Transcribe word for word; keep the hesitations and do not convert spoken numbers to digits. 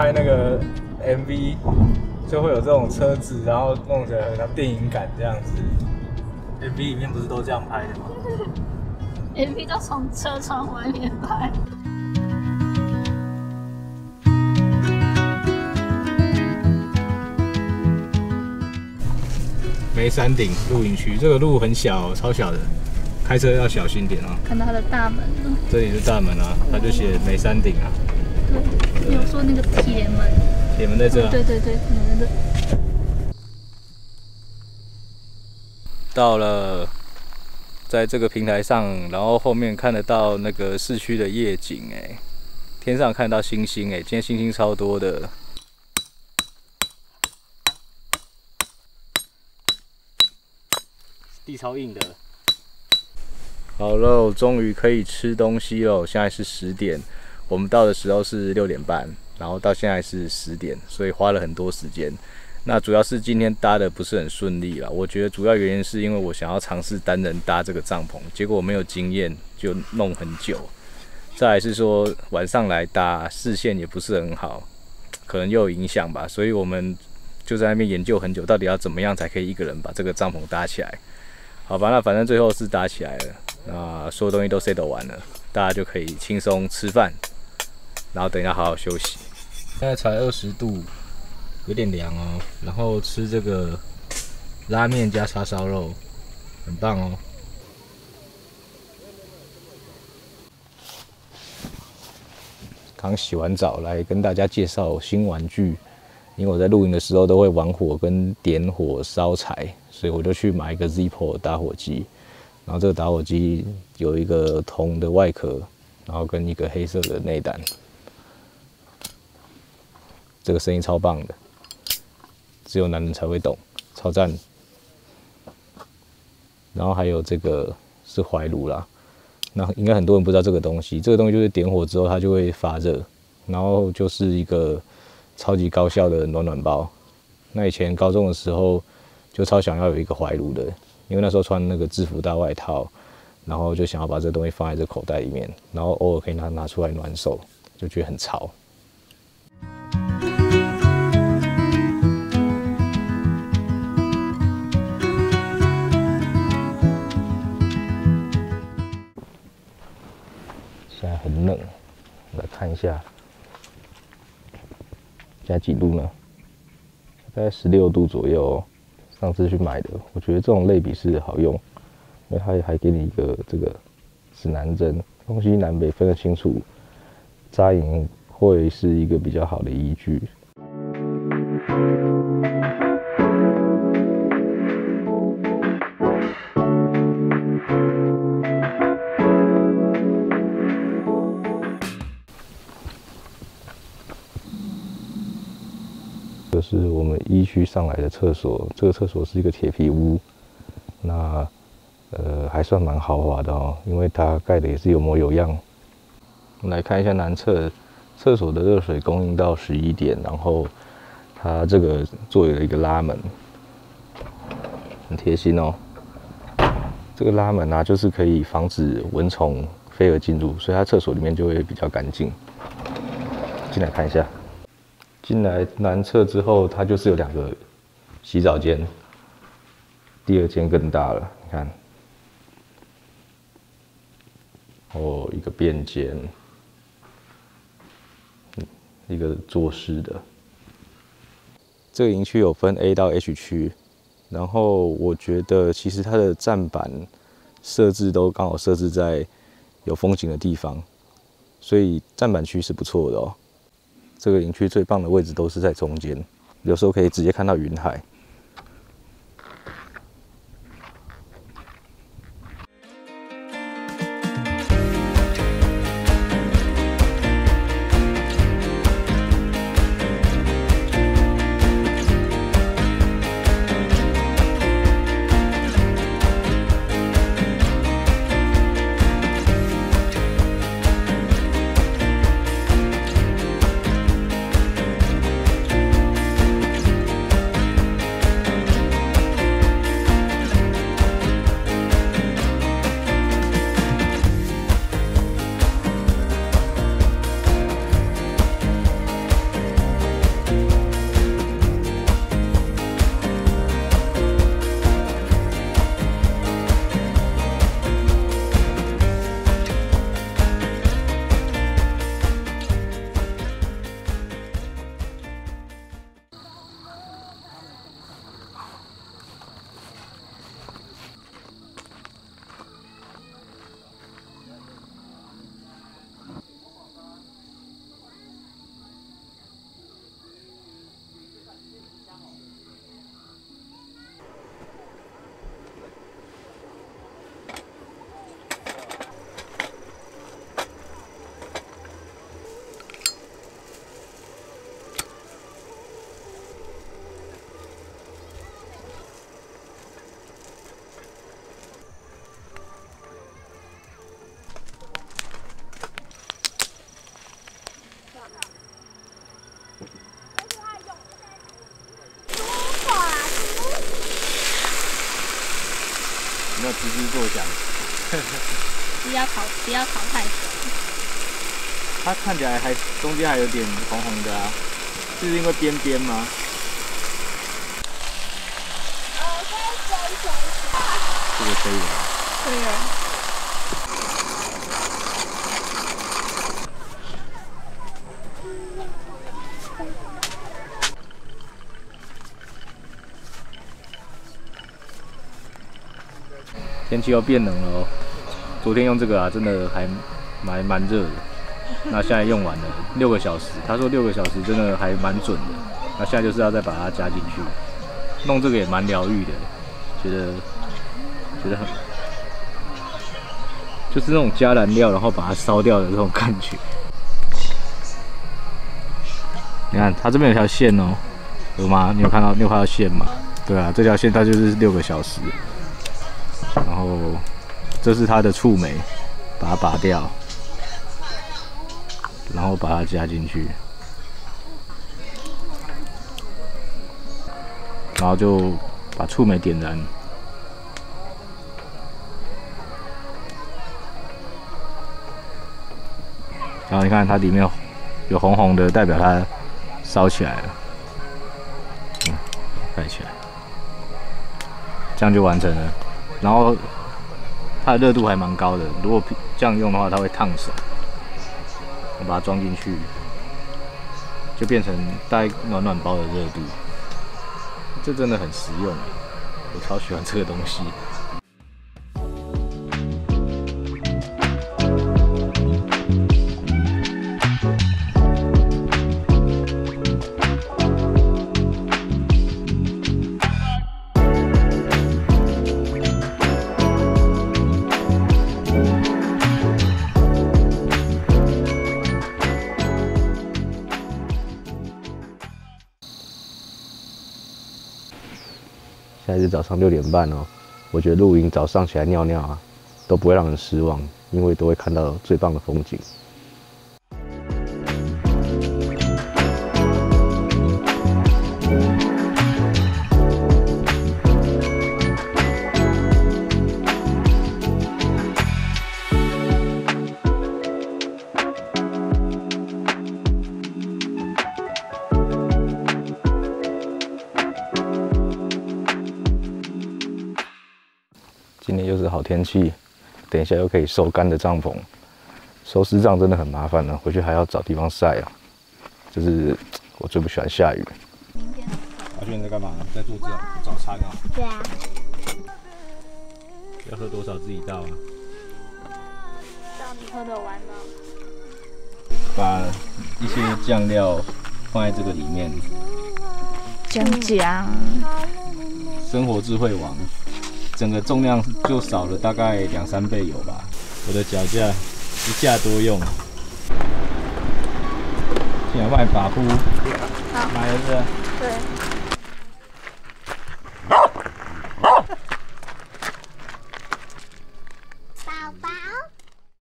拍那个 M V， 就会有这种车子，然后弄起来很像电影感这样子。M V 里面不是都这样拍的吗 ？M V 都从车窗外面拍。 梅山顶露营区，这个路很小，超小的，开车要小心点啊。 看到它的大门了， 这里是大门啊，它就写梅山顶啊。 对，你有说那个铁门， 铁门在这、啊。 对对对，铁门在这。 到了，在这个平台上，然后后面看得到那个市区的夜景，哎，天上看到星星，哎，今天星星超多的。地超硬的。好了，终于可以吃东西了。现在是十点，我们到的时候是六点半，然后到现在是十点，所以花了很多时间。那主要是今天搭的不是很顺利啦，我觉得主要原因是因为我想要尝试单人搭这个帐篷，结果我没有经验，就弄很久。再来是说晚上来搭，视线也不是很好，可能又有影响吧，所以我们就在那边研究很久，到底要怎么样才可以一个人把这个帐篷搭起来。好吧，那反正最后是搭起来了，那所有东西都 set 完了，大家就可以轻松吃饭，然后等一下好好休息。现在才二十度，有点凉哦。然后吃这个拉面加叉烧肉，很棒哦。刚洗完澡，来跟大家介绍新玩具。因为我在露营的时候都会玩火跟点火烧柴，所以我就去买一个 Zippo 打火机。然后这个打火机有一个铜的外壳，然后跟一个黑色的内胆。这个声音超棒的，只有男人才会懂，超赞。然后还有这个是怀炉啦，那应该很多人不知道这个东西。这个东西就是点火之后它就会发热，然后就是一个超级高效的暖暖包。那以前高中的时候就超想要有一个怀炉的，因为那时候穿那个制服大外套，然后就想要把这个东西放在这口袋里面，然后偶尔可以拿拿出来暖手，就觉得很潮。现在很冷，来看一下。现在几度呢？大概十六度左右哦。上次去买的，我觉得这种类比是好用，因为它还给你一个这个指南针，东西南北分得清楚，扎营会是一个比较好的依据。这是我们一区上来的厕所，这个厕所是一个铁皮屋，那呃还算蛮豪华的哦，因为它盖的也是有模有样。我们来看一下南侧厕所的热水供应到十一点，然后它这个做了一个拉门，很贴心哦。这个拉门啊，就是可以防止蚊虫飞蛾进入，所以它厕所里面就会比较干净。进来看一下。进来南侧之后，它就是有两个洗澡间，第二间更大了，你看，哦，一个便间，一个坐式的。这个营区有分 A 到 H 区，然后我觉得其实它的站板设置都刚好设置在有风景的地方，所以站板区是不错的哦。这个营区最棒的位置都是在中间，有时候可以直接看到云海。 吱吱作响。 不要烤，不要烤太熟。 它看起来还中间还有点红红的啊，是因为边边吗？这个可以吗？ 可以了。 天气又变冷了哦。昨天用这个啊，真的还蛮蛮热的。那现在用完了六个小时，他说六个小时真的还蛮准的。那现在就是要再把它加进去，弄这个也蛮疗愈的，觉得觉得很，就是那种加燃料然后把它烧掉的这种感觉。你看它这边有条线哦，有吗？你有看到？你有看到线吗？对啊，这条线它就是六个小时。然后这是它的触媒，把它拔掉，然后把它加进去，然后就把触媒点燃。然后你看它里面有红红的，代表它烧起来了。嗯，盖起来，这样就完成了。然后它的热度还蛮高的，如果这样用的话，它会烫手。我把它装进去，就变成带暖暖包的热度。这真的很实用，我超喜欢这个东西。现在是早上六点半哦，我觉得露营早上起来尿尿啊，都不会让人失望，因为都会看到最棒的风景。今天又是好天气，等一下又可以收干的帐篷。收湿帐真的很麻烦了，回去还要找地方晒啊。就是我最不喜欢下雨。阿轩你在干嘛？在做早早餐啊？ 对啊。 要喝多少自己倒啊？ 照你喝得完吗？ 把一些酱料放在这个里面。 姜姜。 生活智慧王。整个重量就少了大概两三倍有吧。我的脚架一架多用。现在卖把布， 好， 买的是？ 对。